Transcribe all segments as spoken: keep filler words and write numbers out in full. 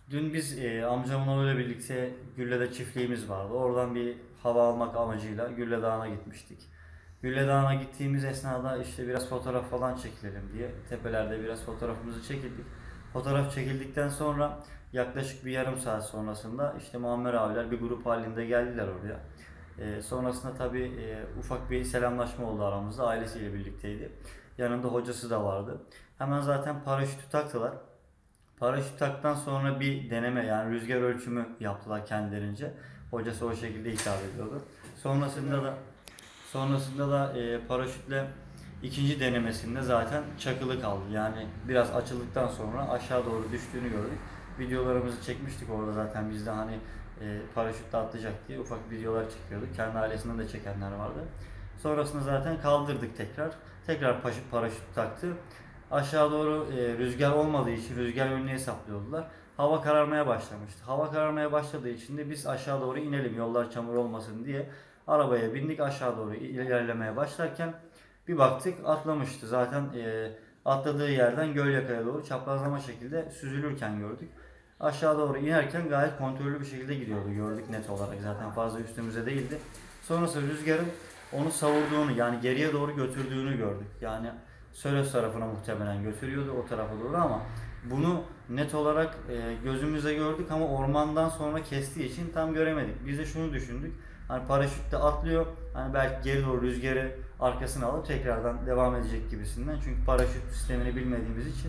Dün biz e, amcamın oğluyla birlikte Güllede çiftliğimiz vardı. Oradan bir hava almak amacıyla Gülle Dağı'na gitmiştik. Gülle Dağı'na gittiğimiz esnada işte biraz fotoğraf falan çekilelim diye tepelerde biraz fotoğrafımızı çekildik. Fotoğraf çekildikten sonra yaklaşık bir yarım saat sonrasında işte Muammer abiler bir grup halinde geldiler oraya. E, sonrasında tabii e, ufak bir selamlaşma oldu aramızda. Ailesiyle birlikteydi. Yanında hocası da vardı. Hemen zaten paraşütü taktılar. Paraşüt taktıktan sonra bir deneme yani rüzgar ölçümü yaptılar kendilerince. Hocası o şekilde hitap ediyordu. Sonrasında da sonrasında da e, paraşütle ikinci denemesinde zaten çakılı kaldı. Yani biraz açıldıktan sonra aşağı doğru düştüğünü gördük. Videolarımızı çekmiştik orada zaten biz de hani e, paraşütle atlayacak diye ufak videolar çekiyorduk. Kendi ailesinden de çekenler vardı. Sonrasında zaten kaldırdık tekrar. Tekrar paraşüt taktı. Aşağı doğru e, rüzgar olmadığı için rüzgar yönünü hesaplıyordular. Hava kararmaya başlamıştı. Hava kararmaya başladığı için de biz aşağı doğru inelim yollar çamur olmasın diye arabaya bindik, aşağı doğru ilerlemeye başlarken bir baktık atlamıştı. Zaten e, atladığı yerden Gölyaka'ya doğru çaprazlama şekilde süzülürken gördük. Aşağı doğru inerken gayet kontrollü bir şekilde gidiyordu. Gördük net olarak, zaten fazla üstümüze değildi. Sonrasında rüzgarın onu savurduğunu, yani geriye doğru götürdüğünü gördük. Yani Söles tarafına muhtemelen götürüyordu, o tarafa doğru, ama bunu net olarak e, gözümüzle gördük ama ormandan sonra kestiği için tam göremedik. Biz de şunu düşündük. Hani paraşütle atlıyor. Hani belki geri doğru rüzgarı arkasına alıp tekrardan devam edecek gibisinden. Çünkü paraşüt sistemini bilmediğimiz için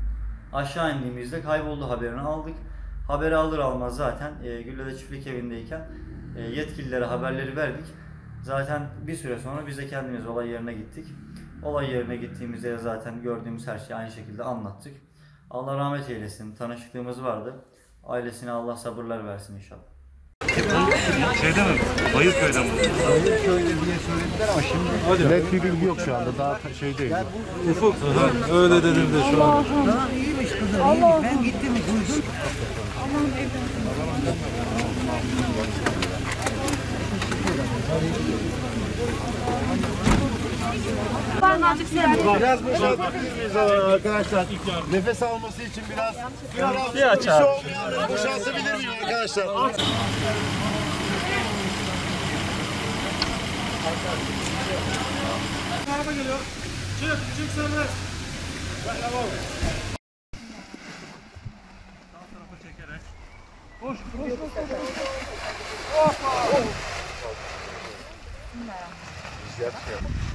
aşağı indiğimizde kayboldu haberini aldık. Haberi alır almaz zaten e, Güllede Çiftlik Evi'ndeyken e, yetkililere haberleri verdik. Zaten bir süre sonra biz de kendimiz olay yerine gittik. Olay yerine gittiğimizde zaten gördüğümüz her şeyi aynı şekilde anlattık. Allah rahmet eylesin. Tanışıklığımız vardı. Ailesine Allah sabırlar versin inşallah. Şeyden mi? Bayırköy'den mi? Bayırköy'de diye söylediler ama şimdi net bir bilgi yok şu anda. Daha şey değil. Ufuk. Aha, öyle dedim de şu an. Daha iyiymiş kızım, iyiymiş. Ben gittim, duydum. Aman evladım. Biraz boşaltabilir miyiz arkadaşlar? Nefes alması için biraz biraz Bir aç abi. Boşaltabilir miyim arkadaşlar? Araba geliyor. Çık, çık serbest. Tamam. Sağ tarafa çekerek. Koş, koş, koş, koş. Hoppa. Rüzgar şey yapalım.